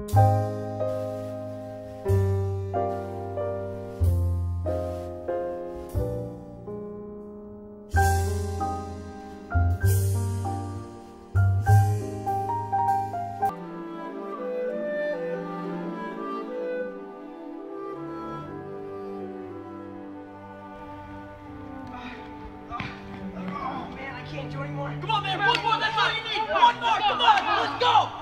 Can't do anymore. Come on, man. One more. That's all you need. One more. Come on. Let's go.